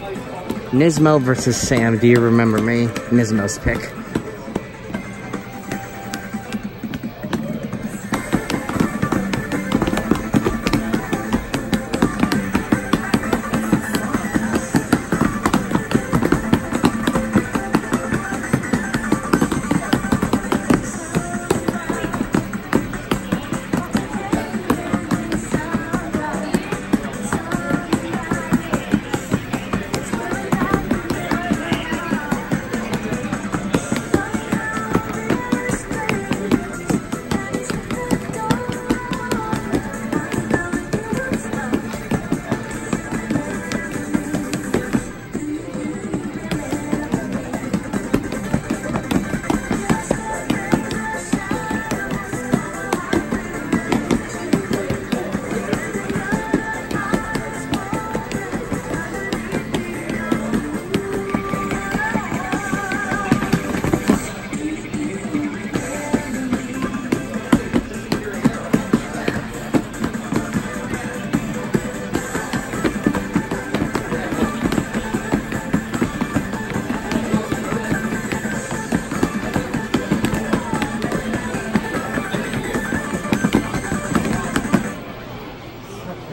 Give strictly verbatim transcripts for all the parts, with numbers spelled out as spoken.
Nismo versus Sam. Do you remember me? Nismo's pick.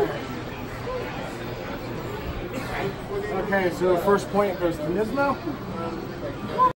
Okay, so the first point goes to Nismo.